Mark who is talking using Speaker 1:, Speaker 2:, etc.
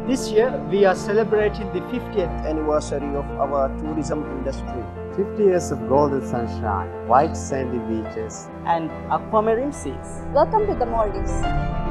Speaker 1: This year, we are celebrating the 50th
Speaker 2: anniversary of our tourism industry.
Speaker 3: 50 years of golden sunshine, white sandy beaches,
Speaker 4: and aquamarine seas.
Speaker 5: Welcome to the Maldives.